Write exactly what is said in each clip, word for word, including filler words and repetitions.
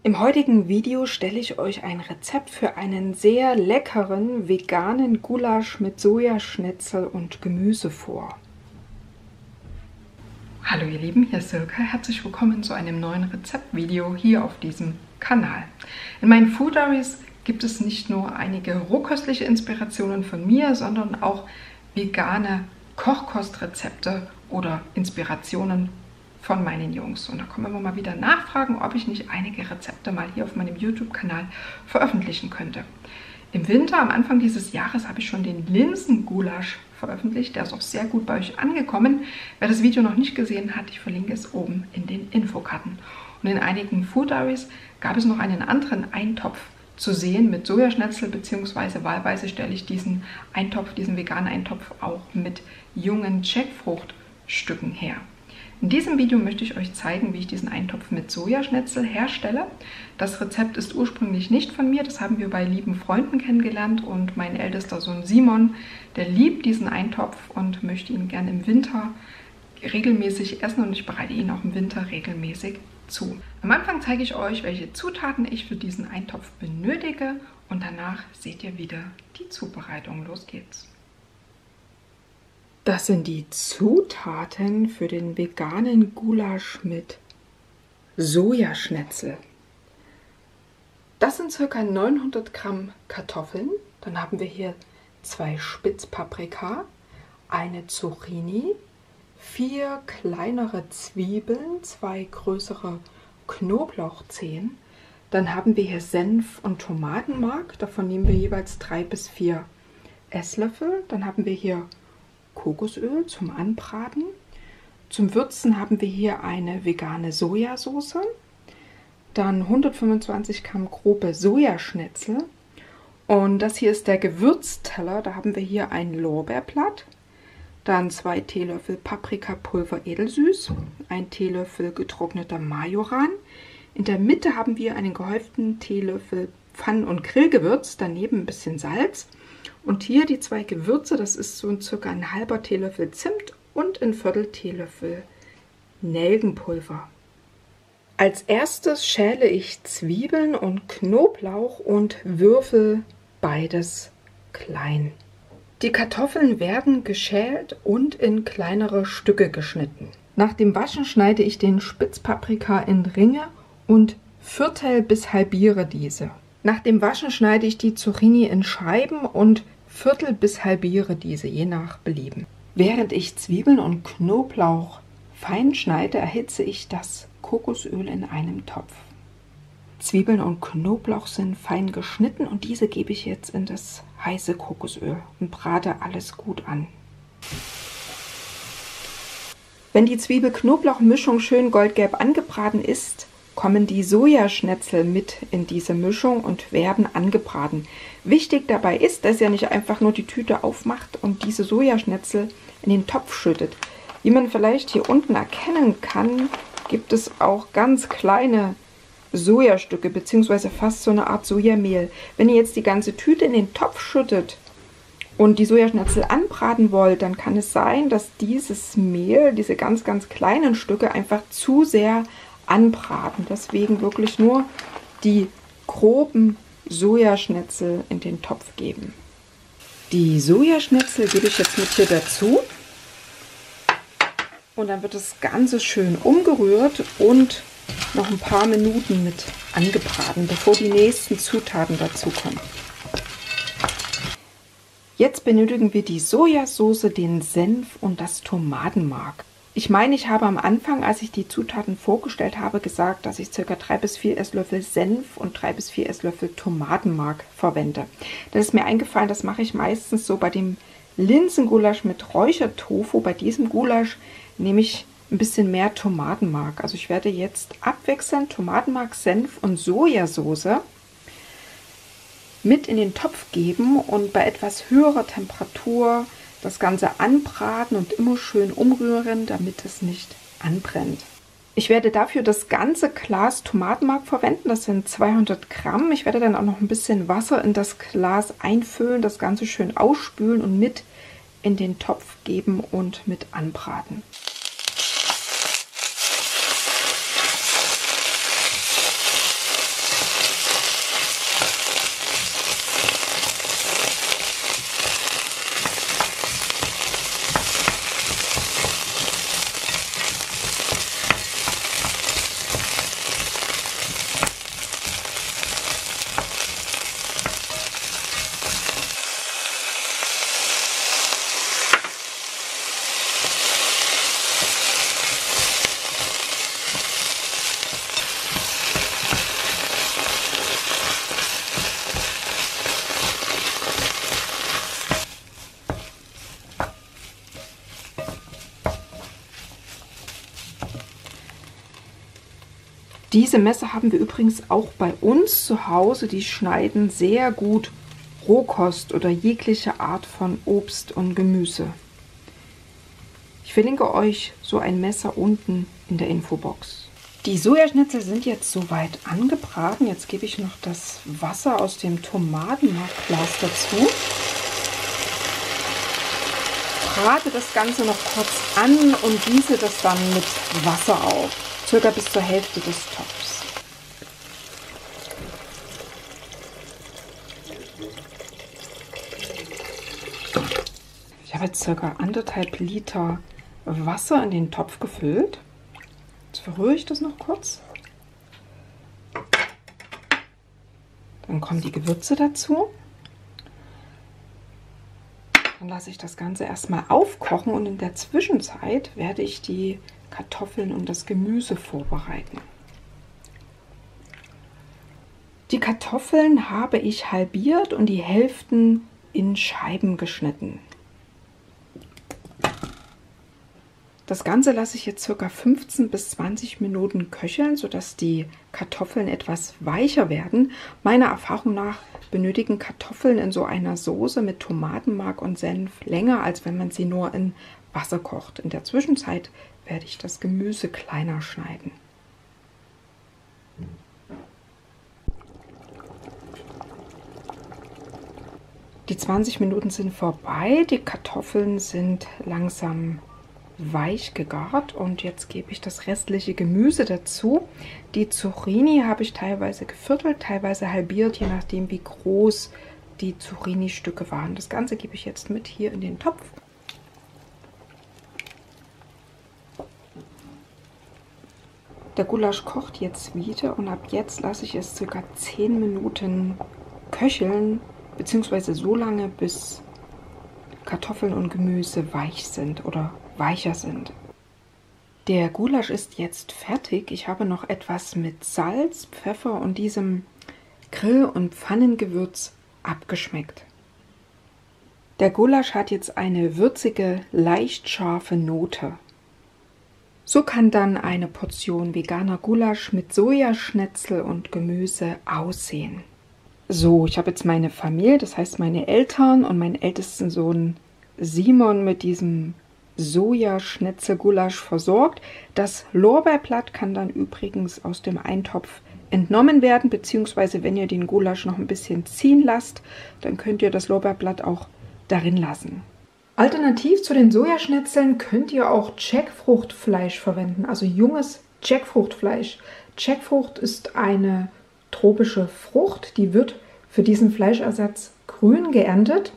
Im heutigen Video stelle ich euch ein Rezept für einen sehr leckeren veganen Gulasch mit Sojaschnitzel und Gemüse vor. Hallo ihr Lieben, hier ist Silke. Herzlich willkommen zu einem neuen Rezeptvideo hier auf diesem Kanal. In meinen Food Diaries gibt es nicht nur einige rohköstliche Inspirationen von mir, sondern auch vegane Kochkostrezepte oder Inspirationen von meinen Jungs. Und da kommen immer mal wieder Nachfragen, ob ich nicht einige Rezepte mal hier auf meinem YouTube-Kanal veröffentlichen könnte. Im Winter, am Anfang dieses Jahres, habe ich schon den Linsengulasch veröffentlicht. Der ist auch sehr gut bei euch angekommen. Wer das Video noch nicht gesehen hat, ich verlinke es oben in den Infokarten. Und in einigen Food Diaries gab es noch einen anderen Eintopf zu sehen mit Sojaschnitzel, beziehungsweise wahlweise stelle ich diesen Eintopf, diesen veganen Eintopf auch mit jungen Jackfruchtstücken her. In diesem Video möchte ich euch zeigen, wie ich diesen Eintopf mit Sojaschnitzel herstelle. Das Rezept ist ursprünglich nicht von mir, das haben wir bei lieben Freunden kennengelernt und mein ältester Sohn Simon, der liebt diesen Eintopf und möchte ihn gerne im Winter regelmäßig essen und ich bereite ihn auch im Winter regelmäßig zu. Am Anfang zeige ich euch, welche Zutaten ich für diesen Eintopf benötige und danach seht ihr wieder die Zubereitung. Los geht's! Das sind die Zutaten für den veganen Gulasch mit Sojaschnitzel. Das sind ca. neunhundert Gramm Kartoffeln. Dann haben wir hier zwei Spitzpaprika, eine Zucchini, vier kleinere Zwiebeln, zwei größere Knoblauchzehen. Dann haben wir hier Senf und Tomatenmark. Davon nehmen wir jeweils drei bis vier Esslöffel. Dann haben wir hier Kokosöl zum Anbraten. Zum Würzen haben wir hier eine vegane Sojasauce, dann hundertfünfundzwanzig Gramm grobe Sojaschnitzel und das hier ist der Gewürzteller, da haben wir hier ein Lorbeerblatt, dann zwei Teelöffel Paprikapulver edelsüß, ein Teelöffel getrockneter Majoran, in der Mitte haben wir einen gehäuften Teelöffel Pfannen- und Grillgewürz, daneben ein bisschen Salz. Und hier die zwei Gewürze, das ist so circa ein halber Teelöffel Zimt und ein Viertel Teelöffel Nelkenpulver. Als erstes schäle ich Zwiebeln und Knoblauch und würfel beides klein. Die Kartoffeln werden geschält und in kleinere Stücke geschnitten. Nach dem Waschen schneide ich den Spitzpaprika in Ringe und viertel bis halbiere diese. Nach dem Waschen schneide ich die Zucchini in Scheiben und viertel bis halbiere diese, je nach Belieben. Während ich Zwiebeln und Knoblauch fein schneide, erhitze ich das Kokosöl in einem Topf. Zwiebeln und Knoblauch sind fein geschnitten und diese gebe ich jetzt in das heiße Kokosöl und brate alles gut an. Wenn die Zwiebel-Knoblauch-Mischung schön goldgelb angebraten ist, kommen die Sojaschnitzel mit in diese Mischung und werden angebraten. Wichtig dabei ist, dass ihr nicht einfach nur die Tüte aufmacht und diese Sojaschnitzel in den Topf schüttet. Wie man vielleicht hier unten erkennen kann, gibt es auch ganz kleine Sojastücke bzw. fast so eine Art Sojamehl. Wenn ihr jetzt die ganze Tüte in den Topf schüttet und die Sojaschnitzel anbraten wollt, dann kann es sein, dass dieses Mehl, diese ganz ganz kleinen Stücke einfach zu sehr anbraten. Deswegen wirklich nur die groben Sojaschnitzel in den Topf geben. Die Sojaschnitzel gebe ich jetzt mit hier dazu. Und dann wird das Ganze schön umgerührt und noch ein paar Minuten mit angebraten, bevor die nächsten Zutaten dazu kommen. Jetzt benötigen wir die Sojasauce, den Senf und das Tomatenmark. Ich meine, ich habe am Anfang, als ich die Zutaten vorgestellt habe, gesagt, dass ich ca. drei bis vier Esslöffel Senf und drei bis vier Esslöffel Tomatenmark verwende. Das ist mir eingefallen, das mache ich meistens so bei dem Linsengulasch mit Räuchertofu. Bei diesem Gulasch nehme ich ein bisschen mehr Tomatenmark. Also ich werde jetzt abwechselnd Tomatenmark, Senf und Sojasauce mit in den Topf geben und bei etwas höherer Temperatur das Ganze anbraten und immer schön umrühren, damit es nicht anbrennt. Ich werde dafür das ganze Glas Tomatenmark verwenden, das sind zweihundert Gramm. Ich werde dann auch noch ein bisschen Wasser in das Glas einfüllen, das Ganze schön ausspülen und mit in den Topf geben und mit anbraten. Diese Messer haben wir übrigens auch bei uns zu Hause. Die schneiden sehr gut Rohkost oder jegliche Art von Obst und Gemüse. Ich verlinke euch so ein Messer unten in der Infobox. Die Sojaschnitzel sind jetzt soweit angebraten. Jetzt gebe ich noch das Wasser aus dem Tomatenmarkglas dazu. Brate das Ganze noch kurz an und gieße das dann mit Wasser auf, circa bis zur Hälfte des Topfs. Ich habe jetzt circa anderthalb Liter Wasser in den Topf gefüllt. Jetzt verrühre ich das noch kurz. Dann kommen die Gewürze dazu. Dann lasse ich das Ganze erstmal aufkochen und in der Zwischenzeit werde ich die Kartoffeln und das Gemüse vorbereiten. Die Kartoffeln habe ich halbiert und die Hälften in Scheiben geschnitten. Das Ganze lasse ich jetzt ca. fünfzehn bis zwanzig Minuten köcheln, sodass die Kartoffeln etwas weicher werden. Meiner Erfahrung nach benötigen Kartoffeln in so einer Soße mit Tomatenmark und Senf länger, als wenn man sie nur in Wasser kocht. In der Zwischenzeit werde ich das Gemüse kleiner schneiden. Die zwanzig Minuten sind vorbei, die Kartoffeln sind langsam weich gegart und jetzt gebe ich das restliche Gemüse dazu. Die Zucchini habe ich teilweise geviertelt, teilweise halbiert, je nachdem wie groß die Zucchini-Stücke waren. Das Ganze gebe ich jetzt mit hier in den Topf. Der Gulasch kocht jetzt wieder und ab jetzt lasse ich es ca. zehn Minuten köcheln, beziehungsweise so lange, bis Kartoffeln und Gemüse weich sind oder weicher sind. Der Gulasch ist jetzt fertig. Ich habe noch etwas mit Salz, Pfeffer und diesem Grill- und Pfannengewürz abgeschmeckt. Der Gulasch hat jetzt eine würzige, leicht scharfe Note. So kann dann eine Portion veganer Gulasch mit Sojaschnitzel und Gemüse aussehen. So, ich habe jetzt meine Familie, das heißt meine Eltern und meinen ältesten Sohn Simon mit diesem Sojaschnitzel-Gulasch versorgt. Das Lorbeerblatt kann dann übrigens aus dem Eintopf entnommen werden, beziehungsweise wenn ihr den Gulasch noch ein bisschen ziehen lasst, dann könnt ihr das Lorbeerblatt auch darin lassen. Alternativ zu den Sojaschnitzeln könnt ihr auch Jackfruchtfleisch verwenden, also junges Jackfruchtfleisch. Jackfrucht ist eine tropische Frucht, die wird für diesen Fleischersatz grün geerntet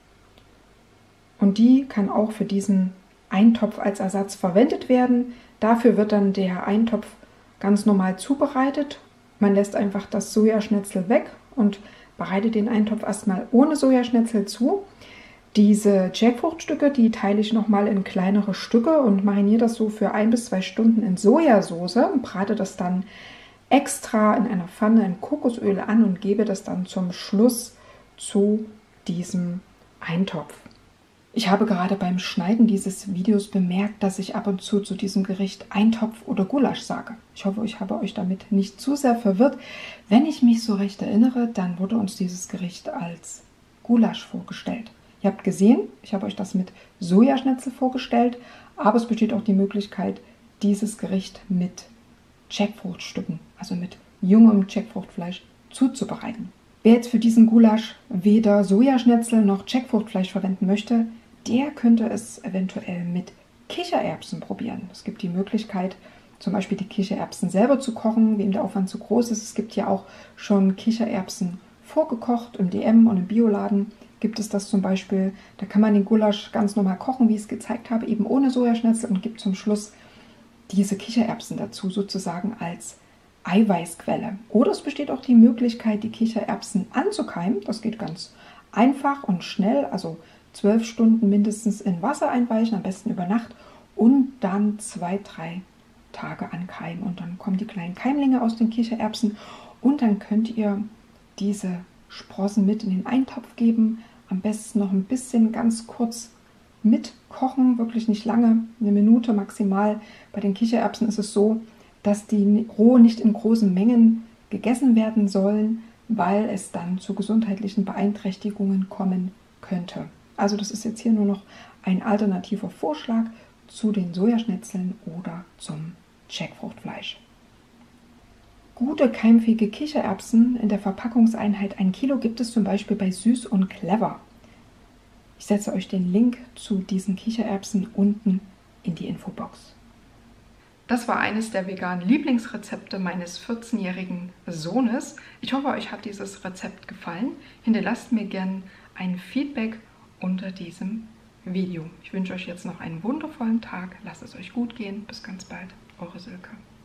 und die kann auch für diesen Eintopf als Ersatz verwendet werden. Dafür wird dann der Eintopf ganz normal zubereitet. Man lässt einfach das Sojaschnitzel weg und bereitet den Eintopf erstmal ohne Sojaschnitzel zu. Diese Jackfruchtstücke, die teile ich nochmal in kleinere Stücke und mariniere das so für ein bis zwei Stunden in Sojasauce und brate das dann extra in einer Pfanne in Kokosöl an und gebe das dann zum Schluss zu diesem Eintopf. Ich habe gerade beim Schneiden dieses Videos bemerkt, dass ich ab und zu zu diesem Gericht Eintopf oder Gulasch sage. Ich hoffe, ich habe euch damit nicht zu sehr verwirrt. Wenn ich mich so recht erinnere, dann wurde uns dieses Gericht als Gulasch vorgestellt. Ihr habt gesehen, ich habe euch das mit Sojaschnitzel vorgestellt, aber es besteht auch die Möglichkeit, dieses Gericht mit Jackfruchtstücken, also mit jungem Jackfruchtfleisch, zuzubereiten. Wer jetzt für diesen Gulasch weder Sojaschnitzel noch Jackfruchtfleisch verwenden möchte, der könnte es eventuell mit Kichererbsen probieren. Es gibt die Möglichkeit, zum Beispiel die Kichererbsen selber zu kochen, wem der Aufwand zu groß ist. Es gibt ja auch schon Kichererbsen vorgekocht im D M und im Bioladen. Gibt es das zum Beispiel, da kann man den Gulasch ganz normal kochen, wie ich es gezeigt habe, eben ohne Sojaschnitzel und gibt zum Schluss diese Kichererbsen dazu, sozusagen als Eiweißquelle. Oder es besteht auch die Möglichkeit, die Kichererbsen anzukeimen. Das geht ganz einfach und schnell, also zwölf Stunden mindestens in Wasser einweichen, am besten über Nacht und dann zwei, drei Tage ankeimen. Und dann kommen die kleinen Keimlinge aus den Kichererbsen und dann könnt ihr diese Sprossen mit in den Eintopf geben. Am besten noch ein bisschen ganz kurz mitkochen, wirklich nicht lange, eine Minute maximal. Bei den Kichererbsen ist es so, dass die roh nicht in großen Mengen gegessen werden sollen, weil es dann zu gesundheitlichen Beeinträchtigungen kommen könnte. Also das ist jetzt hier nur noch ein alternativer Vorschlag zu den Sojaschnitzeln oder zum Jackfruchtfleisch. Gute keimfähige Kichererbsen in der Verpackungseinheit ein Kilo gibt es zum Beispiel bei Süß und Clever. Ich setze euch den Link zu diesen Kichererbsen unten in die Infobox. Das war eines der veganen Lieblingsrezepte meines vierzehnjährigen Sohnes. Ich hoffe, euch hat dieses Rezept gefallen. Hinterlasst mir gerne ein Feedback unter diesem Video. Ich wünsche euch jetzt noch einen wundervollen Tag. Lasst es euch gut gehen. Bis ganz bald. Eure Silke.